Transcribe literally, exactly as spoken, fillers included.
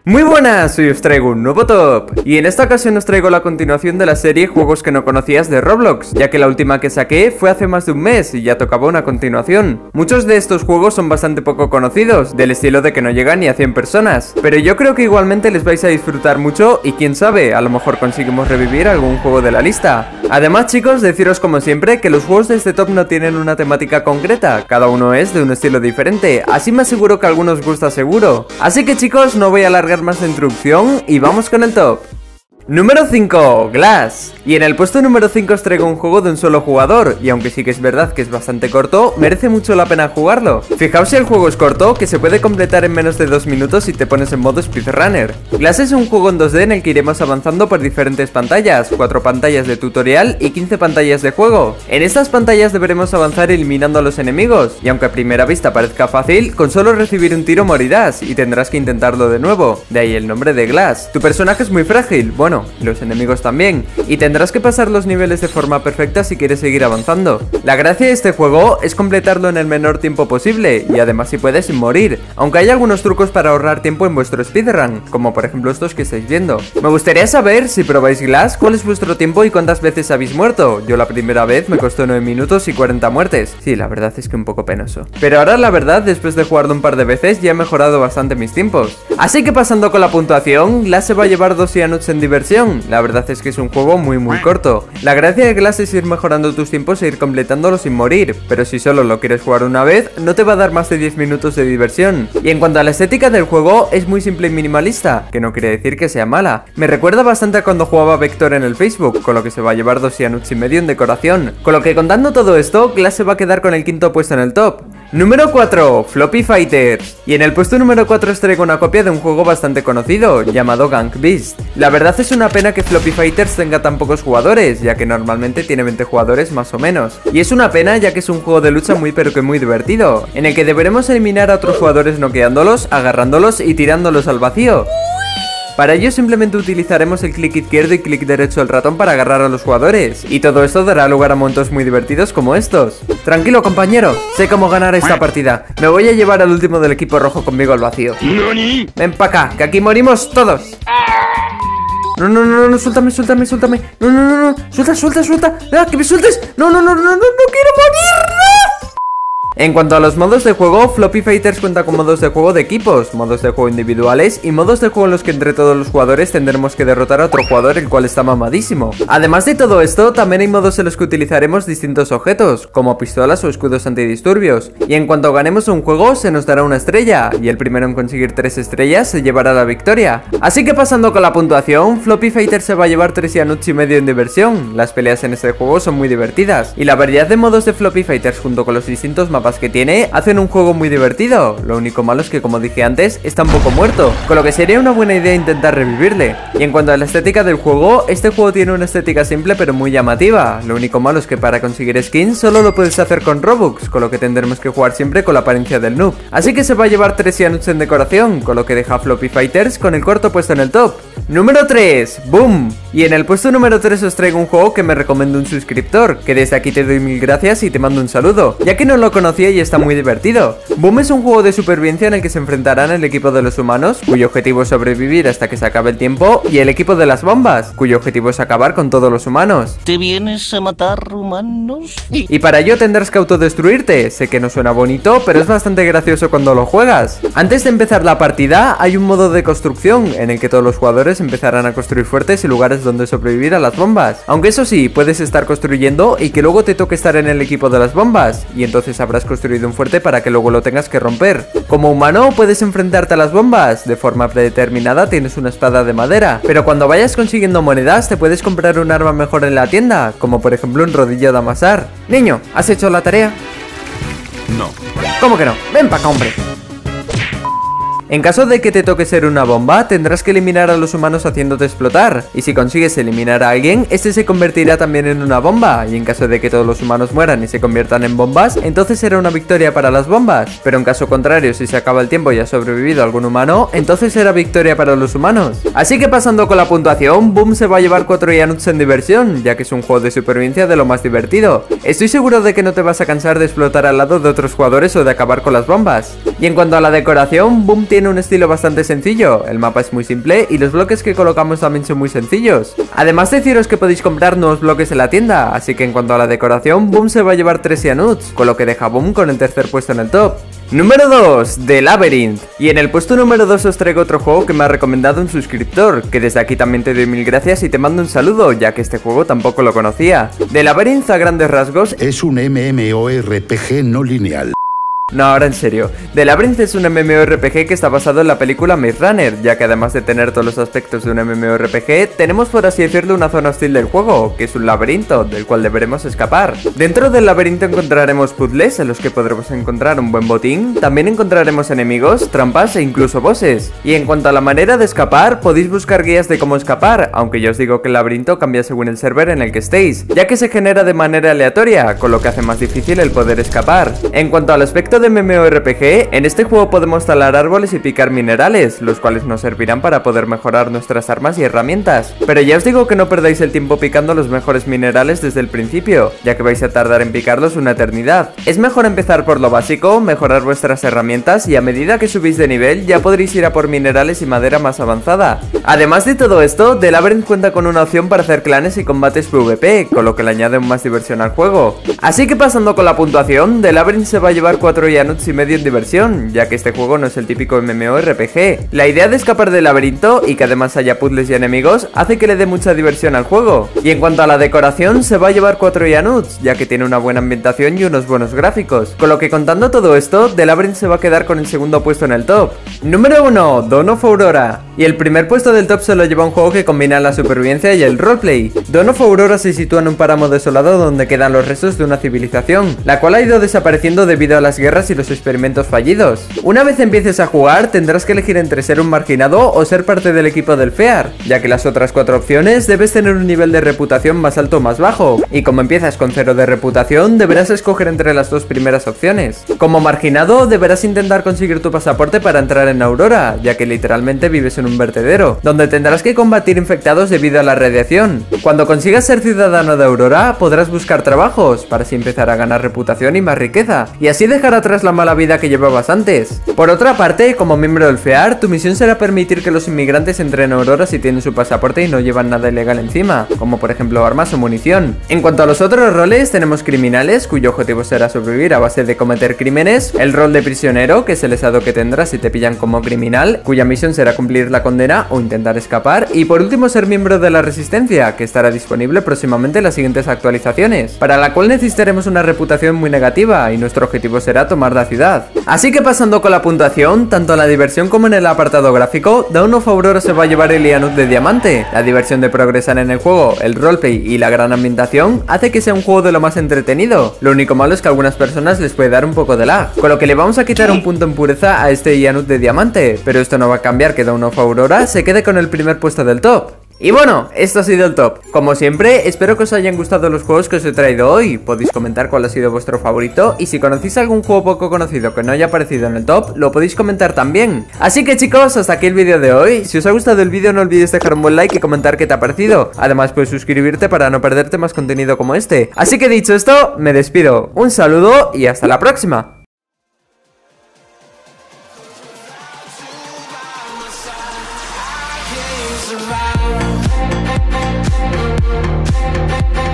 Muy buenas, hoy os traigo un nuevo top, y en esta ocasión os traigo la continuación de la serie Juegos que no conocías de Roblox, ya que la última que saqué fue hace más de un mes y ya tocaba una continuación. Muchos de estos juegos son bastante poco conocidos, del estilo de que no llegan ni a cien personas, pero yo creo que igualmente les vais a disfrutar mucho y quién sabe, a lo mejor conseguimos revivir algún juego de la lista. Además chicos, deciros como siempre que los juegos de este top no tienen una temática concreta, cada uno es de un estilo diferente, así me aseguro que a algunos os gusta seguro. Así que chicos, no voy a alargar más la introducción y vamos con el top. Número cinco, Glass. Y en el puesto número cinco os traigo un juego de un solo jugador, y aunque sí que es verdad que es bastante corto, merece mucho la pena jugarlo. Fijaos si el juego es corto, que se puede completar en menos de dos minutos si te pones en modo speedrunner. Glass es un juego en dos D en el que iremos avanzando por diferentes pantallas, cuatro pantallas de tutorial y quince pantallas de juego. En estas pantallas deberemos avanzar eliminando a los enemigos, y aunque a primera vista parezca fácil, con solo recibir un tiro morirás, y tendrás que intentarlo de nuevo, de ahí el nombre de Glass. Tu personaje es muy frágil, bueno, y los enemigos también, y tendrás que pasar los niveles de forma perfecta si quieres seguir avanzando. La gracia de este juego es completarlo en el menor tiempo posible, y además si puedes sin morir, aunque hay algunos trucos para ahorrar tiempo en vuestro speedrun, como por ejemplo estos que estáis viendo. Me gustaría saber, si probáis Glass, cuál es vuestro tiempo y cuántas veces habéis muerto. Yo la primera vez me costó nueve minutos y cuarenta muertes. Sí, la verdad es que un poco penoso. Pero ahora la verdad, después de jugarlo un par de veces, ya he mejorado bastante mis tiempos. Así que pasando con la puntuación, Glass se va a llevar dos Cyanuts en diversión. La verdad es que es un juego muy muy corto. La gracia de Glass es ir mejorando tus tiempos e ir completándolo sin morir, pero si solo lo quieres jugar una vez, no te va a dar más de diez minutos de diversión. Y en cuanto a la estética del juego, es muy simple y minimalista, que no quiere decir que sea mala. Me recuerda bastante a cuando jugaba Vector en el Facebook, con lo que se va a llevar dos Cyanuts y medio en decoración. Con lo que contando todo esto, Glass se va a quedar con el quinto puesto en el top. Número cuatro, Floppy Fighters. Y en el puesto número cuatro os traigo una copia de un juego bastante conocido, llamado Gang Beast. La verdad es una pena que Floppy Fighters tenga tan pocos jugadores, ya que normalmente tiene veinte jugadores más o menos. Y es una pena ya que es un juego de lucha muy pero que muy divertido, en el que deberemos eliminar a otros jugadores noqueándolos, agarrándolos y tirándolos al vacío. Para ello simplemente utilizaremos el clic izquierdo y clic derecho del ratón para agarrar a los jugadores, y todo esto dará lugar a momentos muy divertidos como estos. Tranquilo compañero, sé cómo ganar esta partida. Me voy a llevar al último del equipo rojo conmigo al vacío. Ven pa' acá, que aquí morimos todos. No, no, no, no, suéltame, suéltame, suéltame. No, no, no, no, suelta, suelta, suelta. ¡Ah, que me sueltes! No, no, no, no, no, no quiero morir, no. En cuanto a los modos de juego, Floppy Fighters cuenta con modos de juego de equipos, modos de juego individuales y modos de juego en los que entre todos los jugadores tendremos que derrotar a otro jugador el cual está mamadísimo. Además de todo esto, también hay modos en los que utilizaremos distintos objetos, como pistolas o escudos antidisturbios. Y en cuanto ganemos un juego, se nos dará una estrella, y el primero en conseguir tres estrellas se llevará la victoria. Así que pasando con la puntuación, Floppy Fighters se va a llevar tres Cyanuts y medio en diversión. Las peleas en este juego son muy divertidas, y la variedad de modos de Floppy Fighters junto con los distintos mapas que tiene hacen un juego muy divertido. Lo único malo es que, como dije antes, está un poco muerto, con lo que sería una buena idea intentar revivirle. Y en cuanto a la estética del juego, este juego tiene una estética simple pero muy llamativa. Lo único malo es que para conseguir skins solo lo puedes hacer con Robux, con lo que tendremos que jugar siempre con la apariencia del noob. Así que se va a llevar tres Cyanuts en decoración, con lo que deja a Floppy Fighters con el cuarto puesto en el top. Número tres, Boom. Y en el puesto número tres os traigo un juego que me recomendó un suscriptor, que desde aquí te doy mil gracias y te mando un saludo, ya que no lo conocía y está muy divertido. Boom es un juego de supervivencia en el que se enfrentarán el equipo de los humanos, cuyo objetivo es sobrevivir hasta que se acabe el tiempo, y el equipo de las bombas, cuyo objetivo es acabar con todos los humanos. ¿Te vienes a matar humanos? Y para ello tendrás que autodestruirte. Sé que no suena bonito, pero es bastante gracioso cuando lo juegas. Antes de empezar la partida, hay un modo de construcción, en el que todos los jugadores empezarán a construir fuertes y lugares donde sobrevivir a las bombas. Aunque eso sí, puedes estar construyendo y que luego te toque estar en el equipo de las bombas, y entonces habrás construido un fuerte para que luego lo tengas que romper. Como humano puedes enfrentarte a las bombas, de forma predeterminada tienes una espada de madera, pero cuando vayas consiguiendo monedas te puedes comprar un arma mejor en la tienda, como por ejemplo un rodillo de amasar. Niño, ¿has hecho la tarea? No. ¿Cómo que no? Ven pa' acá, hombre. En caso de que te toque ser una bomba, tendrás que eliminar a los humanos haciéndote explotar, y si consigues eliminar a alguien, este se convertirá también en una bomba, y en caso de que todos los humanos mueran y se conviertan en bombas, entonces será una victoria para las bombas, pero en caso contrario, si se acaba el tiempo y ha sobrevivido algún humano, entonces será victoria para los humanos. Así que pasando con la puntuación, Boom se va a llevar cuatro Cyanuts en diversión, ya que es un juego de supervivencia de lo más divertido. Estoy seguro de que no te vas a cansar de explotar al lado de otros jugadores o de acabar con las bombas. Y en cuanto a la decoración, Boom tiene tiene un estilo bastante sencillo, el mapa es muy simple y los bloques que colocamos también son muy sencillos. Además deciros que podéis comprar nuevos bloques en la tienda, así que en cuanto a la decoración, Boom se va a llevar tres Cyanuts, con lo que deja Boom con el tercer puesto en el top. Número dos, The Labyrinth. Y en el puesto número dos os traigo otro juego que me ha recomendado un suscriptor, que desde aquí también te doy mil gracias y te mando un saludo, ya que este juego tampoco lo conocía. The Labyrinth a grandes rasgos es un MMORPG no lineal. No, ahora en serio, The Labyrinth es un MMORPG que está basado en la película Maze Runner, ya que además de tener todos los aspectos de un MMORPG, tenemos por así decirlo una zona hostil del juego, que es un laberinto, del cual deberemos escapar. Dentro del laberinto encontraremos puzzles en los que podremos encontrar un buen botín, también encontraremos enemigos, trampas e incluso bosses. Y en cuanto a la manera de escapar, podéis buscar guías de cómo escapar, aunque yo os digo que el laberinto cambia según el server en el que estéis, ya que se genera de manera aleatoria, con lo que hace más difícil el poder escapar. En cuanto al aspecto de MMORPG, en este juego podemos talar árboles y picar minerales, los cuales nos servirán para poder mejorar nuestras armas y herramientas. Pero ya os digo que no perdáis el tiempo picando los mejores minerales desde el principio, ya que vais a tardar en picarlos una eternidad. Es mejor empezar por lo básico, mejorar vuestras herramientas y a medida que subís de nivel ya podréis ir a por minerales y madera más avanzada. Además de todo esto, The Labyrinth cuenta con una opción para hacer clanes y combates PvP, con lo que le añade más diversión al juego. Así que pasando con la puntuación, The Labyrinth se va a llevar cuatro Cyanuts y medio en diversión, ya que este juego no es el típico MMORPG. La idea de escapar del laberinto y que además haya puzzles y enemigos hace que le dé mucha diversión al juego. Y en cuanto a la decoración, se va a llevar cuatro Cyanuts, ya que tiene una buena ambientación y unos buenos gráficos. Con lo que contando todo esto, The Labyrinth se va a quedar con el segundo puesto en el top. Número uno, Dawn of Aurora. Y el primer puesto del top se lo lleva un juego que combina la supervivencia y el roleplay. Dawn of Aurora se sitúa en un páramo desolado donde quedan los restos de una civilización, la cual ha ido desapareciendo debido a las guerras y los experimentos fallidos. Una vez empieces a jugar, tendrás que elegir entre ser un marginado o ser parte del equipo del FEAR, ya que las otras cuatro opciones debes tener un nivel de reputación más alto o más bajo, y como empiezas con cero de reputación, deberás escoger entre las dos primeras opciones. Como marginado, deberás intentar conseguir tu pasaporte para entrar en Aurora, ya que literalmente vives en un vertedero, donde tendrás que combatir infectados debido a la radiación. Cuando consigas ser ciudadano de Aurora, podrás buscar trabajos, para así empezar a ganar reputación y más riqueza, y así dejar atrás la mala vida que llevabas antes. Por otra parte, como miembro del FEAR, tu misión será permitir que los inmigrantes entren a Aurora si tienen su pasaporte y no llevan nada ilegal encima, como por ejemplo armas o munición. En cuanto a los otros roles, tenemos criminales, cuyo objetivo será sobrevivir a base de cometer crímenes, el rol de prisionero, que es el estado que tendrás si te pillan como criminal, cuya misión será cumplir la condena o intentar escapar, y por último ser miembro de la Resistencia, que estará disponible próximamente en las siguientes actualizaciones, para la cual necesitaremos una reputación muy negativa y nuestro objetivo será tomar la ciudad. Así que pasando con la puntuación, tanto en la diversión como en el apartado gráfico, Dawn of Aurora se va a llevar el Cyanut de diamante. La diversión de progresar en el juego, el roleplay y la gran ambientación hace que sea un juego de lo más entretenido. Lo único malo es que a algunas personas les puede dar un poco de lag, con lo que le vamos a quitar un punto en pureza a este Cyanut de diamante, pero esto no va a cambiar que Dawn of Aurora se quede con el primer puesto del top. Y bueno, esto ha sido el top. Como siempre, espero que os hayan gustado los juegos que os he traído hoy. Podéis comentar cuál ha sido vuestro favorito, y si conocéis algún juego poco conocido que no haya aparecido en el top, lo podéis comentar también. Así que chicos, hasta aquí el vídeo de hoy. Si os ha gustado el vídeo, no olvidéis dejar un buen like y comentar qué te ha parecido. Además, puedes suscribirte para no perderte más contenido como este. Así que dicho esto, me despido. Un saludo y hasta la próxima. Around.